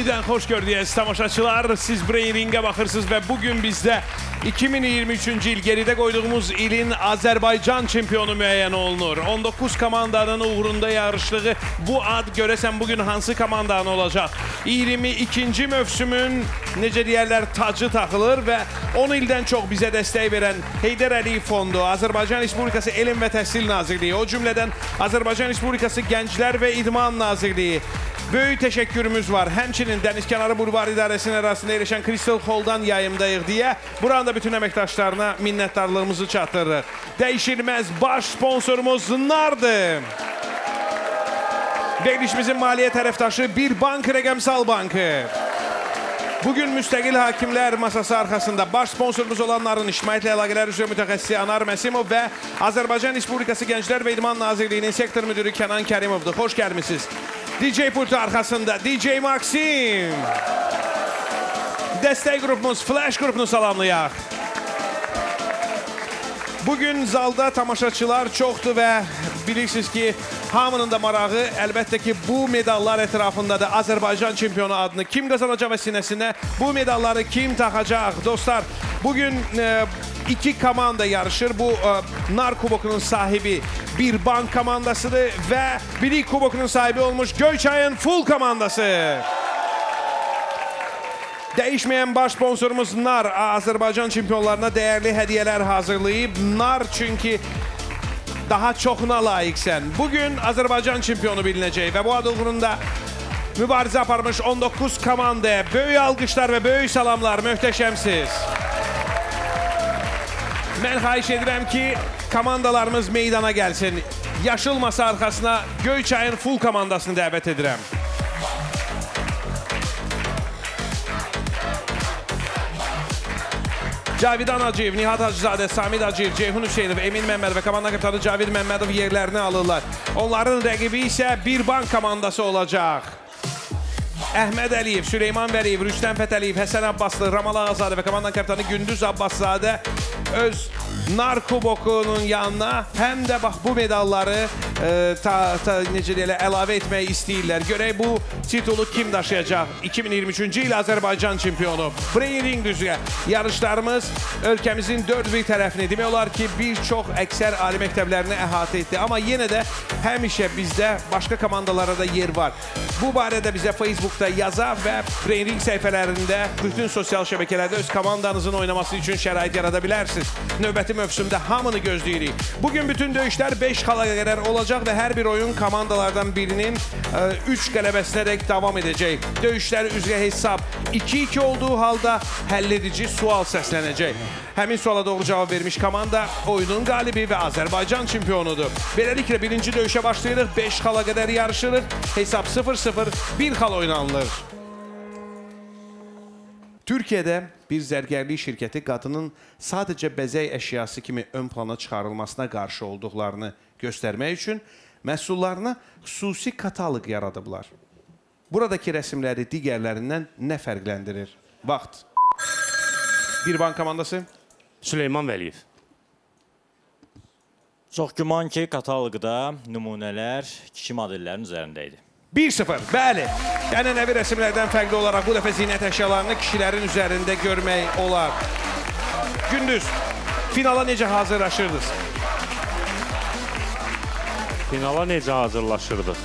Yenidən xoş gördünüz tamaşaçılar. Siz Brain Ring'e baxırsınız və bugün bizdə 2023-cü il geridə qoyduğumuz ilin Azərbaycan çempionu müəyyən olunur. 19 komandanın uğrunda yarışdığı bu ad görəsən bugün hansı komandanın olacaq? 22-ci mövsümün necə deyərlər tacı taxılır və 10 ildən çox bizə dəstək verən Heydər Əliyev Fondu, Azərbaycan Respublikası Elm və Təhsil Nazirliyi, o cümlədən Azərbaycan Respublikası Gənclər və İdman Nazirliyi. Böyük təşəkkürümüz var. Həmçinin Dənizkənarı Bulvar İdarəsinin arasında yerləşən Crystal Hall'dan yayımdayıq deyə buranın da bütün əməkdaşlarına minnətdarlığımızı çatdırırıq. Dəyişilməz baş sponsorumuz NAR'dır. Verilişimizin maliyyə tərəfdaşı Bir Bank Rəqəmsal Bankı. Bugün müstəqil hakimlər masası arxasında baş sponsorumuz olanların ictimaiyyətlə əlaqələr üzrə mütəxəssisi Anar Məsimov və Azərbaycan Respublikası Gənclər və İdman Nazirliyinin sektor müdürü Kənan Kərimovdur. Xoş gəlmisiniz. DJ pultu arxasında DJ Maksim. Dəstək qrupumuz Flash qrupunu salamlayaq. Bugün zalda tamaşaçılar çoxdur və bilirsiniz ki, hamının da marağı əlbəttə ki, bu medallar ətrafındadır. Azərbaycan çempionu adını kim qazanacaq və sinəsinə bu medalları kim taxacaq? Dostlar, bugün iki komanda yarışır. Bu NAR kubokunun sahibi Bir Bank komandasıdır və Bilik kubokunun sahibi olmuş Göyçay'ın Full komandası. Dəyişməyən baş sponsorumuz NAR Azərbaycan çempionlarına dəyərli hədiyyələr hazırlayıb. NAR çünki daha çoxuna layiqsən. Bugün Azərbaycan çempionu bilinəcək və bu adı uğrunda mübarizə aparmış 19 komandaya böyük alqışlar və böyük salamlar. Möhtəşəmsiz. Mən xahiş edirəm ki, komandalarımız meydana gəlsin. Yaşıl masa arxasına Göyçay'ın Full komandasını dəvət edirəm. Cavidan Hacıyev, Nihat Hacızadə, Samid Hacıyev, Ceyhun Hüseynov, Emin Məmməd və komanda kaptanı Cavid Məmmədov yerlərini alırlar. Onların rəqibi isə Bir Bank komandası olacaq. Əhməd Əliyev, Süleyman Vəliyev, Rüstəm Fətəliyev, Həsən Abbaslı, Ramal Ağazadə və komanda kaptanı Gündüz Abbaszadə öz NAR kubokunun yanına həm də bax bu medalları necə deyirlər, əlavə etmək istəyirlər. Görək bu titulu kim daşıyacaq? 2023-cü il Azərbaycan çempionu. Brain Ring üzrə yarışlarımız ölkəmizin dörd bir tərəfini, demək olar ki, bir çox əksər ali məktəblərini əhatə etdi. Amma yenə də həmişə bizdə başqa komandalara da yer var. Bu barədə bizə Facebookda yaza və Brain Ring səhifələrində bütün sosial şəbəkələrdə öz komandanızın oynaması üçün şərait yarada bilərsiniz. Növbəti mövsümdə hamını gözləyirik. Bugün bütün döyüşlər 5 xala qədər olacaq və hər bir oyun komandalardan birinin 3 qələbəsinədək davam edəcək. Döyüşlər üzrə hesab 2-2 olduğu halda həlledici sual səslənəcək. Həmin suala doğru cavab vermiş komanda oyunun qalibi və Azərbaycan çempionudur. Beləliklə birinci döyüşə başlayırıq, 5 xala qədər yarışırıq, hesab 0-0, 1 xal oynanılır. Türkiyədə bir zərgərlik şirkəti qadının sadəcə bəzək əşyası kimi ön plana çıxarılmasına qarşı olduqlarını göstərmək üçün məhsullarına xüsusi kataloq yaradıblar. Buradakı rəsmləri digərlərindən nə fərqləndirir? Vaxt. Bir Bank komandası. Süleyman Vəliyev. Çox güman ki, kataloqda nümunələr kişi modellərin üzərində idi. 1-0, bəli. Ənənəvi rəsmlərdən fərqli olaraq bu dəfə zinət əşyalarını kişilərin üzərində görmək olar. Gündüz, finala necə hazırlaşırdınız? Finala necə hazırlaşırdıq?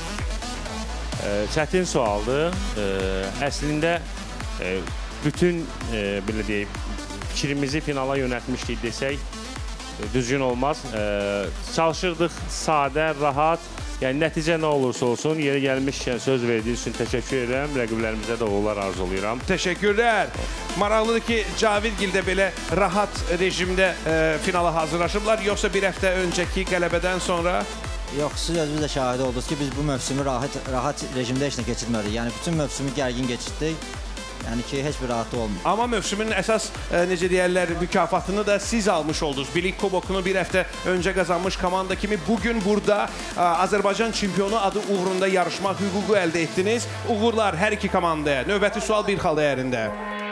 Çətin sualdır. Əslində, bütün, belə deyib, fikrimizi finala yönətmişdik desək, düzgün olmaz. Çalışırdıq sadə, rahat. Yəni, nəticə nə olursa olsun, yeri gəlmişkən söz verdiyi üçün təşəkkür edirəm. Rəqiblərimizə də uğurlar arzulayıram. Təşəkkürlər. Maraqlıdır ki, Cavidgil də belə rahat rejimdə finala hazırlaşıblar. Yoxsa bir həftə öncəki qələbədən sonra? Yox, siz özünüz də şahidi oldunuz ki, biz bu mövsümü rahat rejimdə heç nə keçirmədik. Yəni, bütün mövsümü gərgin keçirdik. Yəni ki, heç bir rahatlıq olmuyor. Amma mövsümün əsas, necə deyərlər, mükafatını da siz almış oldunuz. Bilik kubokunu bir həftə öncə qazanmış komanda kimi bugün burada Azərbaycan çempionu adı uğrunda yarışmaq hüququ əldə etdiniz. Uğurlar hər iki komandaya. Növbəti sual bir xal dəyərində.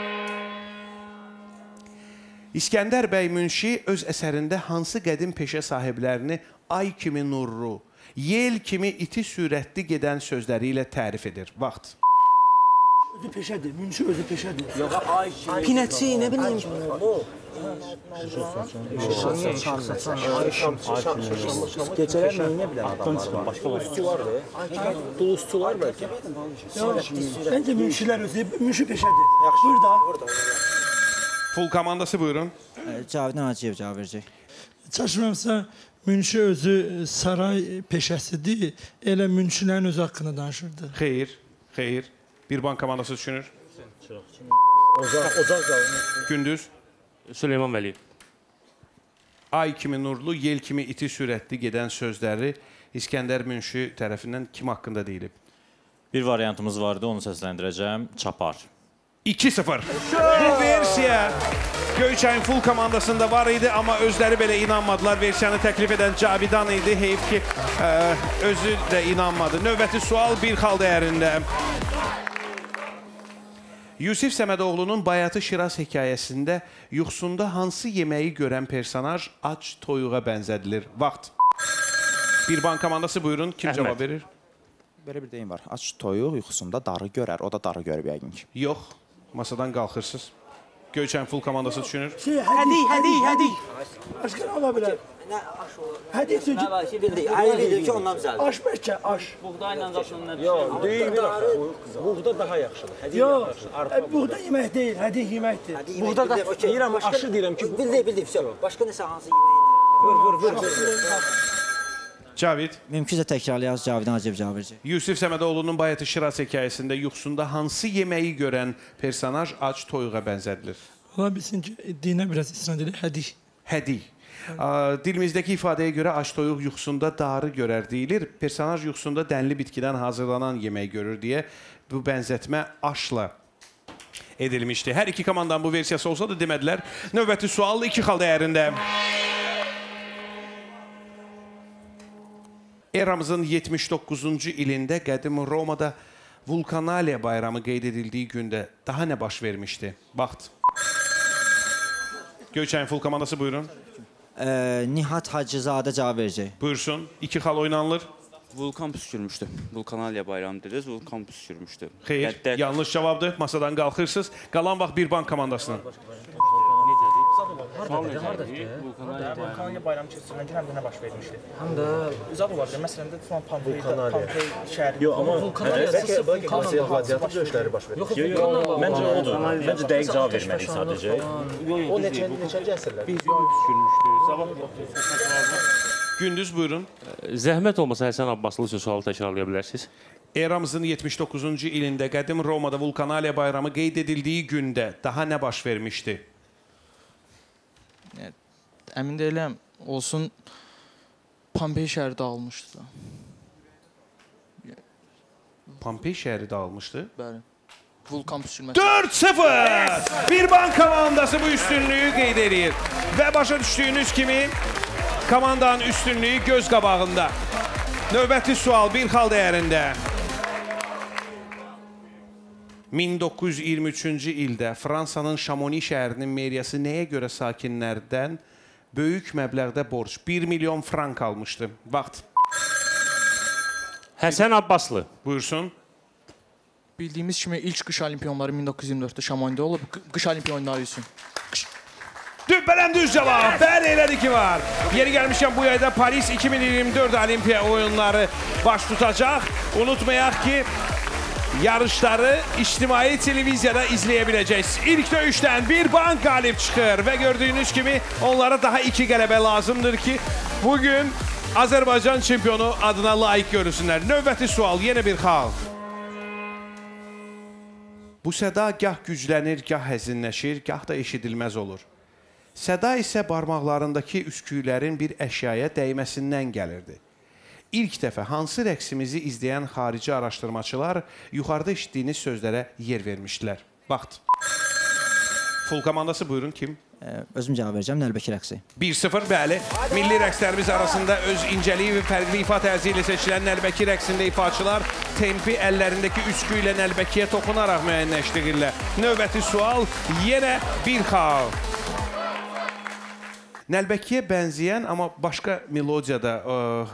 İskəndər bəy Münşi öz əsərində hansı qədim peşə sahiblərini ay kimi nurlu, yel kimi iti sürətli gedən sözləri ilə tərif edir? Vaxt. Özü peşədir, münşi özü peşədir. Pinəçi, nə bilim. Gecələr neyinə bilən adamlar var? Dulusçular bəlkə. Məncə münşilər özü, münşi peşədir. Burada. Full komandası buyurun. Cavid Naciyev cavab verəcək. Çaşmamsa münşi özü saray peşəsidir. Elə münşilərin özü haqqında danışırdı. Xeyr, xeyr. Bir bank komandası düşünür. Ocaq Gündüz. Süleyman Vəliyev. Ay kimi nurlu, yel kimi iti sürətli gedən sözləri İskəndər Münşi tərəfindən kim haqqında deyilib? Bir variantımız vardı, onu səsləndirəcəm. Çapar. 2-0. Bu versiya Göyçayın full komandasında var idi, amma özləri belə inanmadılar. Versiyanı təklif edən Cavidan idi. Heyf ki, özü də inanmadı. Növbəti sual bir xal dəyərində. Yusif Səmədoğlu'nun Bayatı Şiraz hekayəsində yuxusunda hansı yeməyi görən personaj ac toyuğa bənzədilir? Vaxt. Bir bank komandası buyurun. Kim cavab verir? Belə bir deyim var. Aç toyuq yuxusunda darı görər. O da darı görüb yəqin ki. Yox. Masadan qalxırsınız. Göyçayın full komandası düşünür. Hədi. Aşkın ola bilər. Nə aş olur? Hədi çünki. Nə var ki, bildik. Ayrı bildik ki, ondan düzəldir. Aş bəlkə, aş. Buğdayla zaşınlar. Yox, deyil. Buğda daha yaxşıdır. Hədiyə Yox, buğda yemək deyil, hədi yeməkdir. Buğda da deyirəm, aşı deyirəm ki, bildik. Başqa nəsə hansı yeməyin? vur. Cavid. Mümkünsə təkrarlayaq, Cavid Naciyev cavab verəcək. Yusif Səmədoğlu'nun Bayatı Şiraz hekayəsində yuxusunda hansı yeməyi görən personaj ac toyuğa bənzədilir? Ola bilsin ki, dinə biraz istinad edir. Hədi. Hədi. Dilimizdəki ifadəyə görə ac toyuq yuxusunda darı görər deyilir. Personaj yuxusunda dənli bitkidən hazırlanan yemək görür deyə bu bənzətmə aşla edilmişdi. Hər iki komandanın bu versiyası olsa da demədilər. Növbəti sual 2 xal dəyərində. Eramızın 79-cu ilində qədim Romada Vulkanaliya bayramı qeyd edildiyi gündə daha nə baş vermişdi? Vaxt. Göyçayın full komandası buyurun. Nihat Hacızadə cavab verəcək. Buyursun. 2 xal oynanılır. Vulkan püskürmüşdü. Vulkanaliya bayramı dediniz, vulkan püskürmüşdü. Xeyr, yanlış cavabdır. Masadan qalxırsınız. Qalan vaxt bir bank komandasının. Vulkanaliya bayramı keçirilən həm də nə baş vermişdi? Həm də zad ola bilər. Məsələn də falan Pompey şəhəri. Yox, amma bəlkə qladiator döyüşləri baş verir. Yox, məncə odur. Məncə dəqiq cavab verməliyik sadəcə. O neçənci əsrlər? Biz püskürmüşdü. Sabah Gündüz buyurun. Zəhmət olmasa Həsən Abbaslı üçün sualı təkrarlaya bilərsiniz. Eramızın 79-cu ilində qədim Romada Vulkanaliya bayramı qeyd edildiyi gündə daha nə baş vermişdi? Əmin deyiləm, olsun Pompey şəhəri dağılmışdı da. Pompey şəhəri dağılmışdı. Bəli. Vulkan püskürməsi. 4-0! Bir bank komandası bu üstünlüyü qeyd edir. Və başa düşdüyünüz kimi komandanın üstünlüyü göz qabağında. Növbəti sual 1 xal dəyərində. 1923-cü ildə Fransanın Chamonix şəhərinin meriyası nəyə görə sakinlərdən böyük məbləğdə borc 1 milyon frank almışdı? Vaxt. Həsən Abbaslı. Buyursun. Bildiyimiz kimi ilk qış olimpiyonları 1924-də Şamonda olub. Qış olimpiyonları üçün. Dübbələn düz cavab. Bəli, elədi ki var. Yeri gəlmişkən bu yayda Paris 2024 Olimpiya oyunları baş tutacaq. Unutmayaq ki, yarışları ictimai televiziyada izləyə biləcəksiniz. İlk döyüşdən bir bank qalib çıxır və gördüyünüz kimi onlara daha 2 qələbə lazımdır ki, bugün Azərbaycan çempionu adına layiq görürsünlər. Növbəti sual, yenə bir xal. Bu səda gah güclənir, gah həzinləşir, gah da eşidilməz olur. Səda isə barmaqlarındakı üsküylərin bir əşyaya dəyməsindən gəlirdi. İlk dəfə hansı rəqsimizi izləyən xarici araşdırmaçılar yuxarıda eşitdiyiniz sözlərə yer vermişdilər? Vaxt. Full komandası buyurun, kim? Özüm cavab verəcəm, Nəlbəki rəqsi. 1-0, bəli. Milli rəqslərimiz arasında öz incəliyi və fərqli ifa tərzi ilə seçilən Nəlbəki rəqsində ifaçılar tempi əllərindəki üskü ilə Nəlbəkiyə toxunaraq müəyyənləşdirirlər. Növbəti sual yenə bir xal. Nəlbəkiyə bənzəyən, amma başqa melodiyada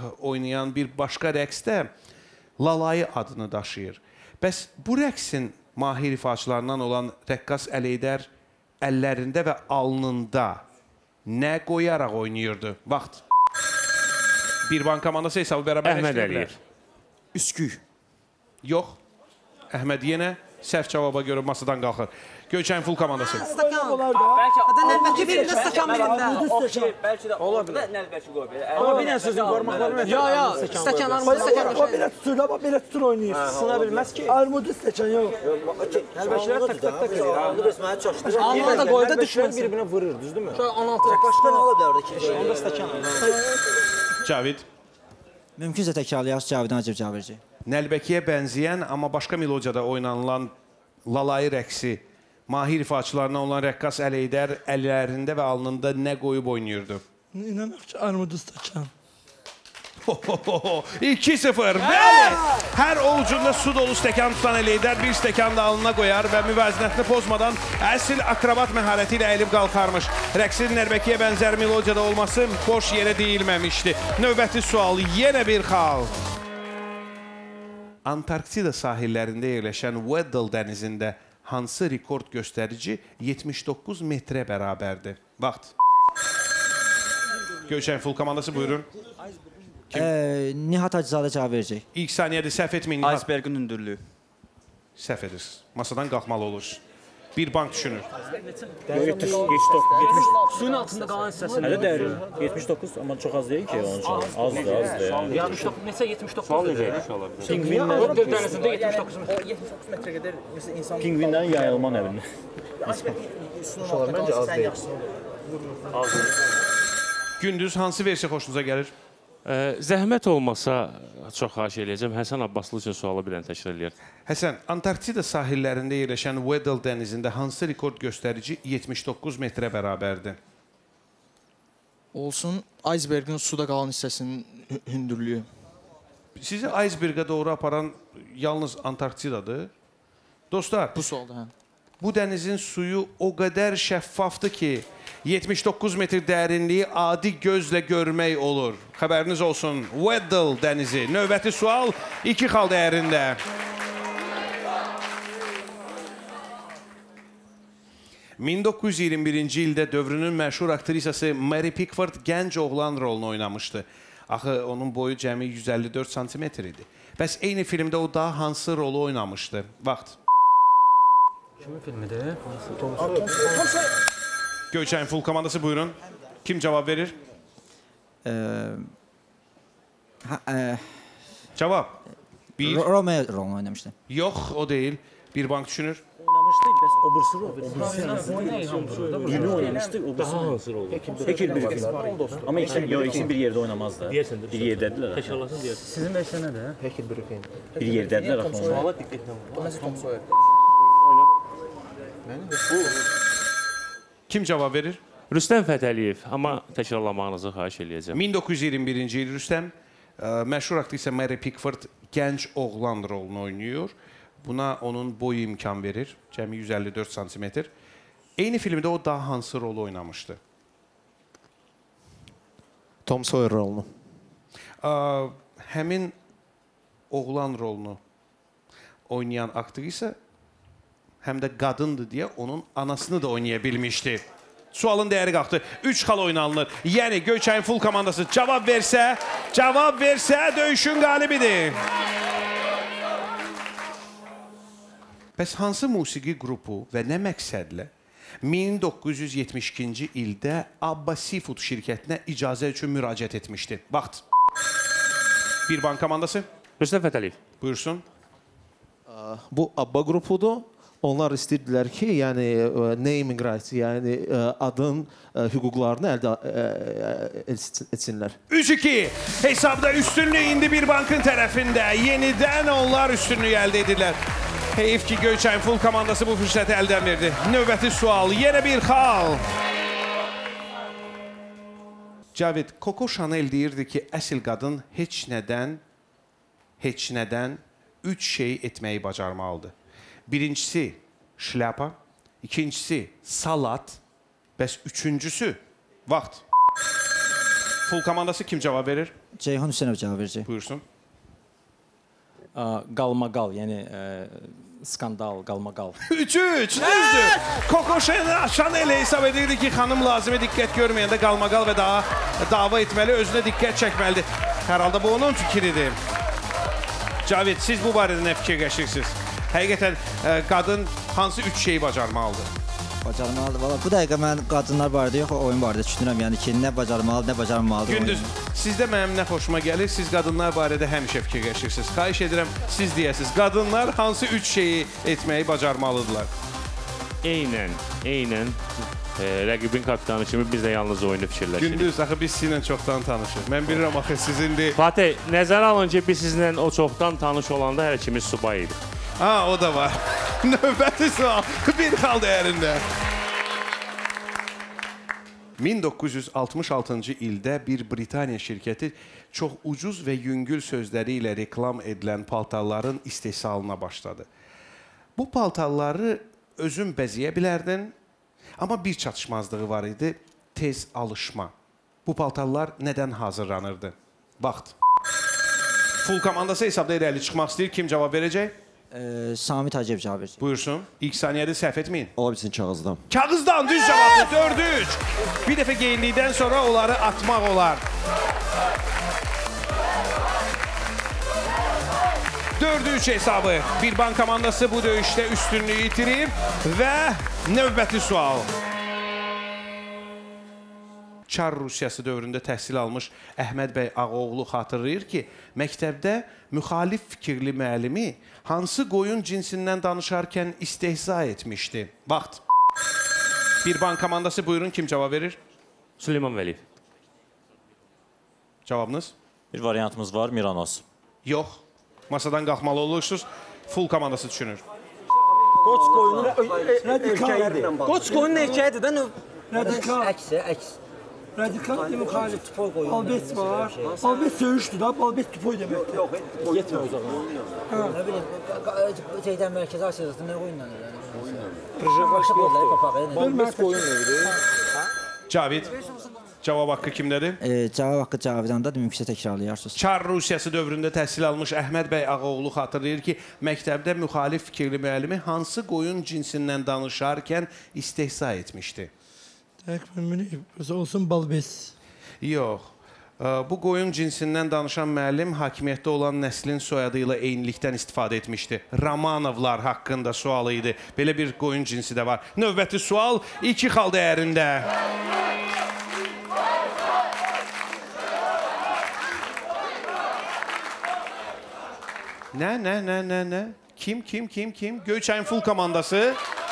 oynayan bir başqa rəqs də Lalayı adını daşıyır. Bəs bu rəqsin mahir ifaçılarından olan Rəqqas Əleydər əllərində və alnında nə qoyaraq oynayırdı? Vaxt. Bir bank komandası hesabı bərabərləşdirə bilər. Üsküy. Yox. Əhməd yenə səhv cavaba görə masadan qalxır. Göyçəyin Ful komandası. Stakan. Bəlkə birində stakan birində. Bəlkə də ola bilər. Nəlbəki qoy belə. Amma bir dənə sözüm barmaqlarını Stakanlarımız stakan. O belə tutur, amma belə tutur oynayır. Sına bilməz ki. Armudu stakan yox. Nəlbəkilər tak edir. Onu bəs mənə çaşdırır. Anla da qoy da düşməsin. Bir-birinə vurur, düzdürmü? Şöyle 16 Başqa nə ola bilər orada? Onda stakan. Cavid. Mümkünsə təkrarlayaq Cavidən acıb cavab verəcək. Nəlbəkiyə bənzəyən, amma başqa melodiyada oynanılan Lalayı rəqsi mahir ifaçılarından olan Rəqqas Əleydər əllərində və alnında nə qoyub oynayırdı? İnanaq ki, armudu stakan. 2-0. Bəli! Hər ovucunda su dolu stəkan tutan Əleydər bir stəkan da alnına qoyar və müvazinətini pozmadan əsl akrobat məharəti ilə əyilib qalxarmış. Rəqsin Nəlbəkiyə bənzər melodiyada olması boş yerə deyilməmişdi. Növbəti sual, yenə bir xal. Antarktida sahillərində yerləşən Weddell dənizində hansı rekord göstərici 79 metrə bərabərdir? Vaxt. Göyçəyin Ful komandası buyurun. Nihat Hacızadə cavab verəcək. İlk saniyədə səhv etməyin. Icebergin hündürlüyü. Səhv edirsiniz. Masadan qalxmalı olursunuz. Bir bank düşünür. 79. Suyun altında qalan hissəsi. Hələ dərin. 79, amma çox az deyil ki onun üçün. Azdır. Ya 79 neçə 79. Sual necə ediş ola bilər? Pingvinlər Dənizində 79 metr. 79 metrə qədər məsələn insan pingvinlərin yayılma nəvini. məncə az deyil. Gündüz hansı versiya xoşunuza gəlir? Zəhmət olmasa çox xahiş eləyəcəm. Həsən Abbaslı üçün sualı bir dənə təkrar eləyər. Həsən, Antarktida sahillərində yerləşən Weddell dənizində hansı rekord göstərici 79 metrə bərabərdir? Olsun, icebergin suda qalan hissəsinin hündürlüyü. Sizi icebergə doğru aparan yalnız Antarktidadır. Dostlar, Bu sualda, hə. bu dənizin suyu o qədər şəffafdır ki, 79 metr dərinliyi adi gözlə görmək olur. Xəbəriniz olsun. Weddell dənizi. Növbəti sual 2 xal dəyərində. ...1921-ci ildə dövrünün məşhur aktrisası Mary Pickford gənc oğlan rolunu oynamışdı. Axı, onun boyu cəmi 154 cm idi. Bəs eyni filmdə o daha hansı rolu oynamışdı? Vaxt. Kimin filmidir? Göyçəyin Ful komandası buyurun. Kim cavab verir? Cavab. Bir. Romeo rolunu oynamışdı. Yox, o deyil. Bir bank düşünür. Oynamışdı, bəs o birisi rol. Yeni oynamışdı, o daha hansı rol? Hekelberg. Amma ikisi bir yerdə oynamazdı. Bir yerdədirlər. Təkrarlasın deyir. Sizin versiya nədir? Hekelberg. Bir yerdədirlər axı. Suala diqqətlə baxın. Tom Sawyer. Kim cavab verir? Rüstəm Fətəliyev, amma təkrarlamağınızı xahiş eləyəcəm. 1921-ci il Rüstəm məşhur aktrisa Mary Pickford gənc oğlan rolunu oynayır. Buna onun boyu imkan verir. Cəmi 154 cm. Eyni filmdə o daha hansı rolu oynamışdı? Tom Sawyer rolunu. Həmin oğlan rolunu oynayan aktrisa həm də qadındır deyə onun anasını da oynaya bilmişdi. Sualın dəyəri qalxdı. 3 xal oynanılır. Yəni Göyçəyin Ful komandası cavab versə döyüşün qalibidir. Bəs hansı musiqi qrupu və nə məqsədlə 1972-ci ildə Abba Seafood şirkətinə icazə üçün müraciət etmişdi? Vaxt. Bir bank komandası. Rüstəm Fətəliyev. Buyursun. Bu Abba qrupudur. Onlar istəyirdilər ki, yəni naming rights, yəni adın hüquqlarını əldə etsinlər. 3-2. Hesabda üstünlük indi bir bankın tərəfində. Yenidən onlar üstünlüyü əldə edirlər. Heyif ki, Göyçəyin Ful komandası bu fürsəti əldən verdi. Növbəti sual, yenə bir xal. Cavid, Coco Chanel deyirdi ki, əsl qadın heç nədən 3 şey etməyi bacarmalıdır. Birincisi şlyapa, ikincisi salat, bəs üçüncüsü vaxt. Ful komandası kim cavab verir? Ceyhun Hüseynov cavab verəcək. Buyursun. qalmaqal, yəni skandal, qalmaqal. 3-3, düzdür. Coco Chanel hesab edirdi ki, xanım lazımi diqqət görməyəndə qalmaqal və daha dava etməli, özünə diqqət çəkməlidir. Hər halda bu onun fikridir. Cavid, siz bu barədə nə fikirləşirsiniz? Həqiqətən qadın hansı 3 şeyi bacarmalıdır? Bacarmalıdır. Valla bu dəqiqə mən qadınlar barədə yox, oyun barədə düşünürəm. Yəni ki, nə bacarmalı, nə bacarmalıdır. Gündüz, sizdə mənim nə xoşuma gəlir, siz qadınlar barədə həmişə fikirləşirsiniz. Xahiş edirəm, siz deyəsiniz, qadınlar hansı 3 şeyi etməyi bacarmalıdırlar? Eynən. Rəqibin kapitanı kimi biz də yalnız oyunu fikirləşirik. Gündüz, axı biz sizinlə çoxdan tanışıq. Mən bilirəm, axı sizindir. Fatih, nəzərə alın ki, biz sizinlə o çoxdan tanış olanda hər ikimiz subay idik. Ha, o da var. Növbəti sual. Bir xal dəyərində. 1966-cı ildə bir Britaniya şirkəti çox ucuz və yüngül sözləri ilə reklam edilən paltarların istehsalına başladı. Bu paltarları özün bəzəyə bilərdin, amma bir çatışmazlığı var idi, tez alışma. Bu paltarlar nədən hazırlanırdı? Vaxt. Full komandası hesabda irəli çıxmaq istəyir. Kim cavab verəcək? Samit Hacıyev cavab versin. Buyursun. İlk saniyədə səhv etməyin. Ola bilsin kağızdan. Kağızdan düz cavabdır. 4-3. Bir dəfə geyindikdən sonra onları atmaq olar. 4-3 hesabı. Bir bank komandası bu döyüşdə üstünlüyü itirib və növbəti sual. Çar Rusiyası dövründə təhsil almış Əhməd bəy Ağaoğlu xatırlayır ki, məktəbdə müxalif fikirli müəllimi hansı qoyun cinsindən danışarkən istehza etmişdi? Vaxt. Bir bank komandası buyurun, kim cavab verir? Süleyman Vəliyev. Cavabınız? Bir variantımız var, Miranos. Yox. Masadan qalxmalı olursunuz. Full komandası düşünür. Qoç qoyunun erkəyidir. Qoç qoyunun erkəyidir də növ. Radikal. Əks. Radikal müxalif. Albet var. Albet söğüşdür da, albet tupoy deməkdir. Yox, yetmə o zaman. Nə bilim, şeydən Mərkəzi Asiyasında nə qoyunla? Albet qoyun evidir. Cavid, cavab haqqı kimdədir? Cavab haqqı Cavidandadır, mümkünsə təkrarlayarsınız. Çar Rusiyası dövründə təhsil almış Əhməd bəy Ağaoğlu xatırlayır ki, məktəbdə müxalif fikirli müəllimi hansı qoyun cinsindən danışarkən istehza etmişdi? Təqvimini olsun balbes. Yox. Bu qoyun cinsindən danışan müəllim hakimiyyətdə olan nəslin soyadı ilə eynilikdən istifadə etmişdi. Romanovlar haqqında sualı idi. Belə bir qoyun cinsi də var. Növbəti sual 2 xal dəyərində. Nə? Kim? Göyçayın full komandası.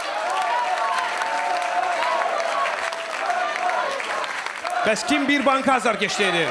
Bəs kim bir banka azarkeşli edir?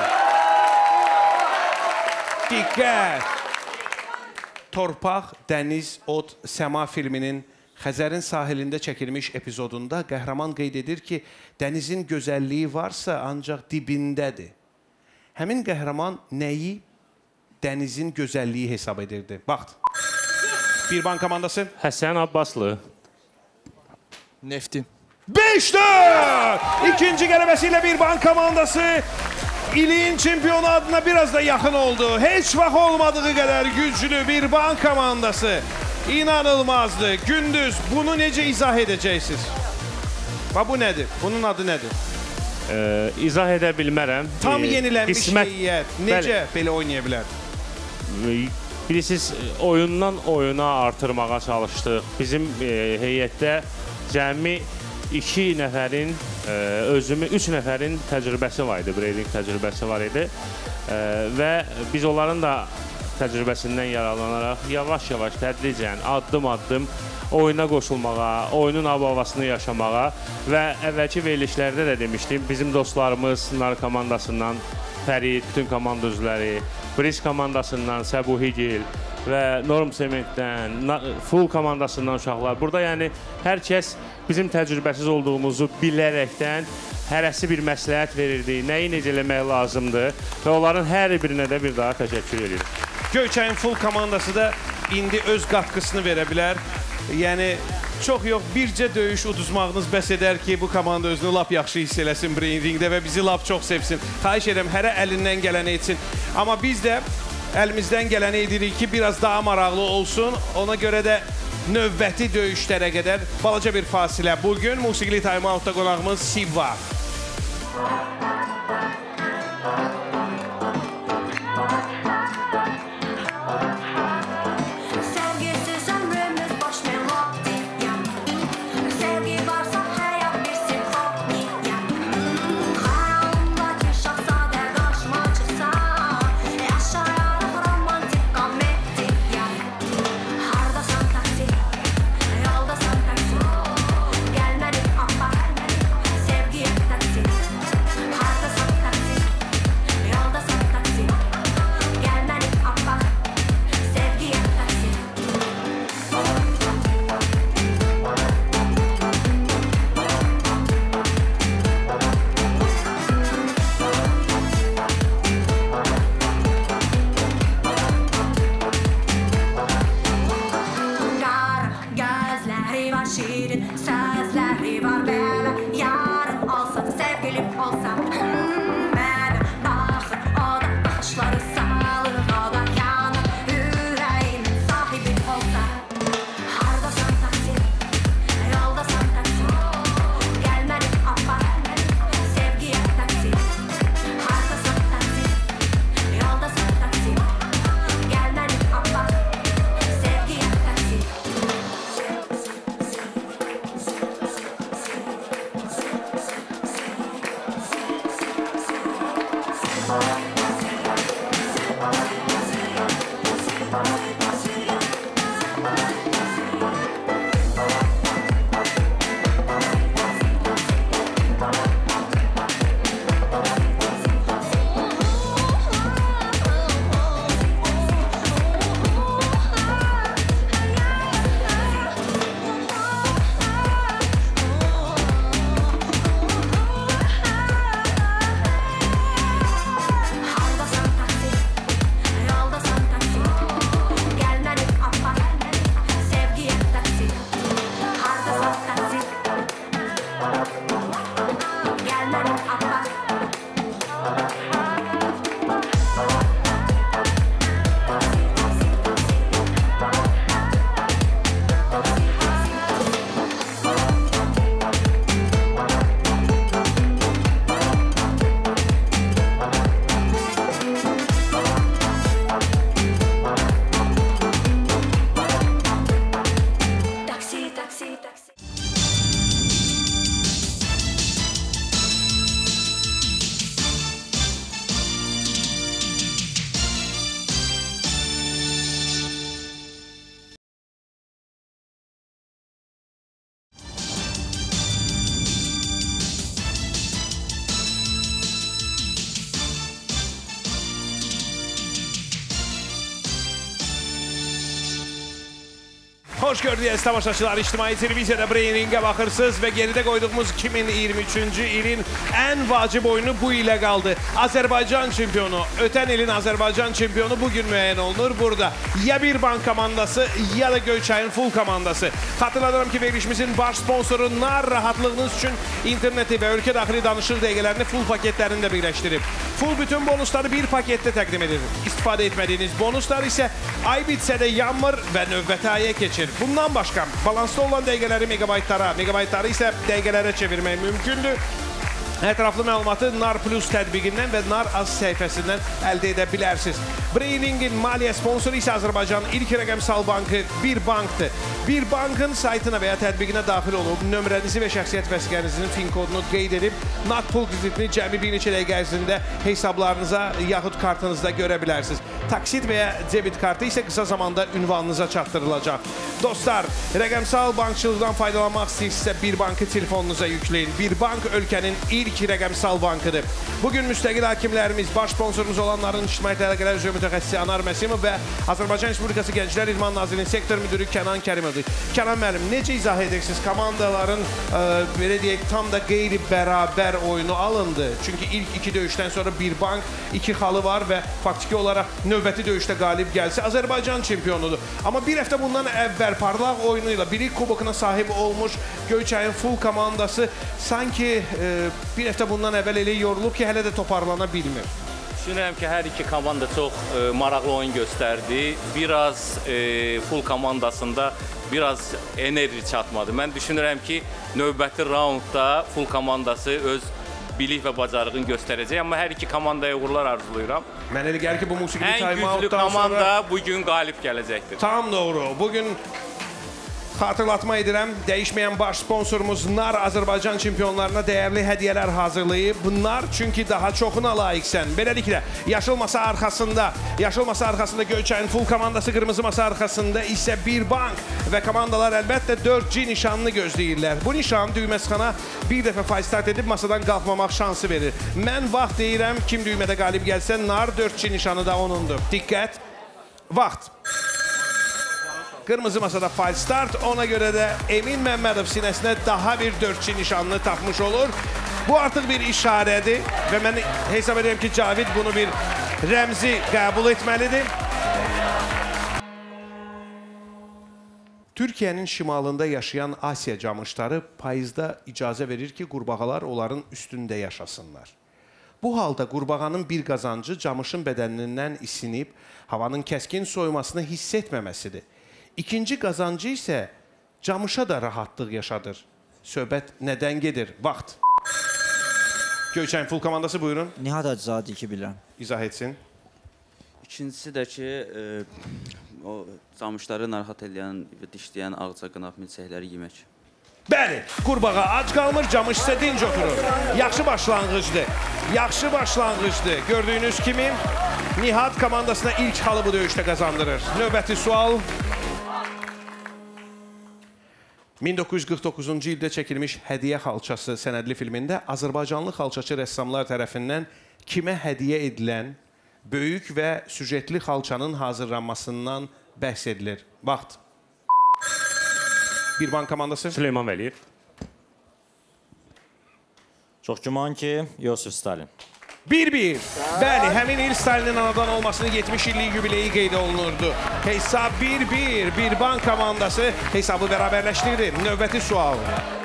Diqqət! Torpaq, dəniz, od, səma filminin Xəzərin sahilində çəkilmiş epizodunda qəhrəman qeyd edir ki, dənizin gözəlliyi varsa ancaq dibindədir. Həmin qəhrəman nəyi dənizin gözəlliyi hesab edirdi? Vaxt. Bir bank komandası. Həsən Abbaslı. Nefti. 5-4! İkinci qələbəsi ilə bir bank komandası ilin çempionu adına biraz da yaxın oldu. Heç vaxt olmadığı qədər güclü bir bank komandası. İnanılmazdı. Gündüz, bunu necə izah edəcəksiniz? Bu nədir? Bunun adı nədir? İzah edə bilmərəm. Tam yenilənmiş heyət. Necə belə oynaya bilər? Bilirsiniz, oyundan oyuna artırmağa çalışdıq. Bizim heyətdə cəmi 2 nəfərin, 3 nəfərin təcrübəsi var idi, breeding təcrübəsi var idi. Və biz onların da təcrübəsindən yararlanaraq yavaş-yavaş, tədricən, addım-addım oyuna qoşulmağa, oyunun ab-havasını yaşamağa və əvvəlki verilişlərdə də demişdim, bizim dostlarımız Nar komandasından Fərid, bütün komanda üzvləri, Briz komandasından Səbuhigil və Norm Sementdən, Full komandasından uşaqlar. Burada yəni hər kəs bizim təcrübəsiz olduğumuzu bilərəkdən hərəsi bir məsləhət verirdi, nəyi necə eləmək lazımdır və onların hər birinə də bir daha təşəkkür edirik. Göyçayın Full komandası da indi öz qatqısını verə bilər. Yəni, çox yox, bircə döyüş uduzmağınız bəs edər ki, bu komanda özünü lap yaxşı hiss eləsin Brain Ringdə və bizi lap çox sevsin. Xahiş edirəm, hərə əlindən gələni etsin. Amma biz də əlimizdən gələni edirik ki, biraz daha maraqlı olsun. Ona görə də növbəti döyüşlərə qədər balaca bir fasilə. Bugün musiqili Time Out'da qonağımız Siv var. Hoş gördüyünüz tamaşaçılar, İctimai Televiziyada Braining'e baxırsınız və geridə qoyduğumuz 2023-cü ilin ən vacib oyunu bu ilə qaldı. Azərbaycan çempionu, ötən ilin Azərbaycan çempionu bugün müəyyən olunur burada. Ya bir bank komandası ya da Göyçayın full komandası. Xatırladıram ki, verilişimizin baş sponsoru NAR rahatlığınız üçün interneti və ölkə daxili danışıq dəqiqələrini full paketlərində birləşdirib. Full bütün bonusları bir paketdə təqdim edir. İstifadə etmədiyiniz bonuslar isə ay bitsə də yanmır və növbəti aya keçir. Bundan başqa balanslı olan dəqiqələri megabaytları isə dəqiqələrə çevirmək mümkündür. Ətraflı məlumatı NAR Plus tətbiqindən və NAR Az səhifəsindən əldə edə bilərsiniz. Braining'in maliyyə sponsoru isə Azərbaycanın ilk rəqəmsal bankı Bir Bankdır. Bir Bankın saytına və ya tətbiqinə daxil olub, nömrənizi və şəxsiyyət vəsiqənizin fin kodunu qeyd edib, NAT pul kreditini cəmi bir neçə dəqiqə ərzində hesablarınıza yaxud kartınızda görə bilərsiniz. Taksit və ya debit kartı isə qısa zamanda ünvanınıza çatdırılacaq. Dostlar, rəqəmsal bankçılıqdan faydalanmaq istəyirsinizsə Bir Bankı telefonunuza yükləyin. Bir Bank ölkənin ilk rəqəmsal bankıdır. Bugün müstəqil hakimlərimiz, baş sponsorumuz olanların İctimai Əlaqələr üzrə mütəxəssisi Anar Məsimov və Azərbaycan Respublikası Gənclər İdman Nazirliyinin sektor müdürü Kənan Kərimovdur. Kənan müəllim, necə izah edirsiniz? Komandaların belə deyək, tam da qeyri-bərabər oyunu alındı. Çünki ilk iki döyüşdən sonra Bir Bank, iki xalı var və faktiki olaraq növbəti döyüşdə qalib gəlsə Azərbaycan çempionudur. Amma bir həftə bundan əvvəl parlaq oyunuyla bilik kubokuna sahib olmuş Göyçayın full komandası sanki bir həftə bundan əvvəl elə yorulub ki, hələ də toparlana bilmir. düşünürəm ki, hər iki komanda çox maraqlı oyun göstərdi. Biraz full komandasında biraz enerji çatmadı. Mən düşünürəm ki, növbəti raundda full komandası öz bilik və bacarığını göstərəcək. Amma hər iki komandaya uğurlar arzulayıram. Mən elə gəlir ki, bu musiqili time-outdan sonra... Ən güclü komanda bugün qalib gələcəkdir. Tam doğru. Bugün xatırlatma edirəm, dəyişməyən baş sponsorumuz NAR Azərbaycan çempionlarına dəyərli hədiyyələr hazırlayıb. Bunlar çünki daha çoxuna layiqsən. Beləliklə, yaşıl masa arxasında Göyçayın full komandası, qırmızı masa arxasında isə bir bank və komandalar əlbəttə 4G nişanını gözləyirlər. Bu nişan düyməsxana bir dəfə faiz start edib masadan qalxmamaq şansı verir. Mən vaxt deyirəm, kim düymədə qalib gəlsə, NAR 4G nişanı da onundur. Diqqət, vaxt. Qırmızı masada faiz start, ona görə də Emin Məmmədov sinəsinə daha bir 4G nişanını tapmış olur. Bu artıq bir işarədir və mən hesab edirəm ki, Cavid bunu bir rəmzi qəbul etməlidir. Türkiyənin şimalında yaşayan Asiya camışları payızda icazə verir ki, qurbağalar onların üstündə yaşasınlar. Bu halda qurbağanın bir qazancı camışın bədənindən isinib, havanın kəskin soyumasını hiss etməməsidir. İkinci qazancı isə camışa da rahatlıq yaşadır. Söhbət nədən gedir? Vaxt. Göyçayın full komandası buyurun. Nihat Hacızadə 2 bilirəm. İzah etsin. İkincisi də ki, o camışları narahat edən və dişləyən ağcaqanad milçəkləri yemək. Bəli, qurbağa ac qalmır, camış isə dinc oturur. Yaxşı başlanğıcdır. Yaxşı başlanğıcdır. Gördüyünüz kimi Nihat komandasına ilk halı bu döyüşdə qazandırır. Növbəti sual. 1949-cu ildə çəkilmiş Hədiyyə xalçası sənədli filmində Azərbaycanlı xalçaçı rəssamlar tərəfindən kimə hədiyyə edilən böyük və süjetli xalçanın hazırlanmasından bəhs edilir? Vaxt. Bir bank komandası. Süleyman Vəliyev. Çox güman ki, Yosif Stalin. 1-1. Bəli, həmin il Stalinin anadan olmasının 70 illik yubileyi qeyd olunurdu. Hesab 1-1. Bir bank komandası hesabı bərabərləşdirdi. Növbəti sual.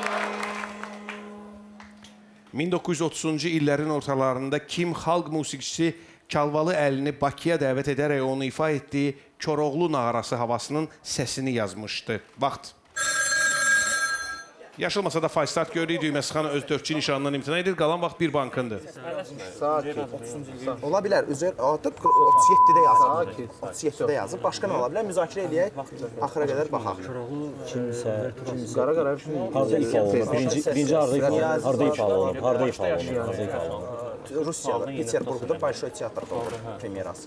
1930-cu illərin ortalarında kim xalq musiqiçisi Kalvalı əlini Bakıya dəvət edərək onu ifa etdiyi Koroğlu nağarası havasının səsini yazmışdı? Vaxt. Yaşıl masada faiz start görürük, düyməsixana öz 4G nişanından imtina edir. Qalan vaxt bir bankındır. Ola bilər, artıq 37-də yazıb. 37-də yazıb. Başqa nə ola bilər? Müzakirə edək, axıra qədər baxaq. Kimsə, qara harda ifa olunur? Birinci harda ifa olunur? Harda ifa olunur? Rusiyada, Peterburqda Большой teatrda olur premyerası.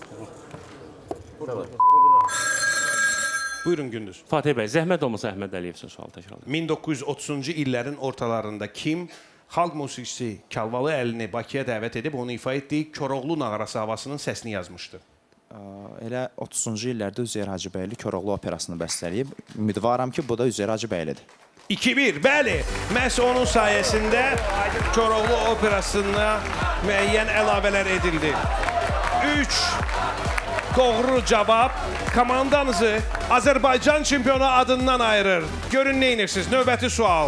Buyurun Gündüz. Fatih bəy, zəhmət olmasa Əhməd Əliyev üçün sual təkrarlayın. 1930-cu illərin ortalarında kim xalq musiqiçisi Kalvalı əlini Bakıya dəvət edib onu ifa etdiyi Koroğlu nağarası havasının səsini yazmışdı? Elə 30-cu illərdə Üzeyir Hacıbəyli Koroğlu operasını bəstələyib. Ümidvaram ki, bu da Üzeyir Hacıbəylidir. 2-1, bəli. Məhz onun sayəsində Koroğlu operasına müəyyən əlavələr edildi. 3 doğru cavab komandanızı Azərbaycan çempionu adından ayırır. Görün nə inirsiniz? Növbəti sual.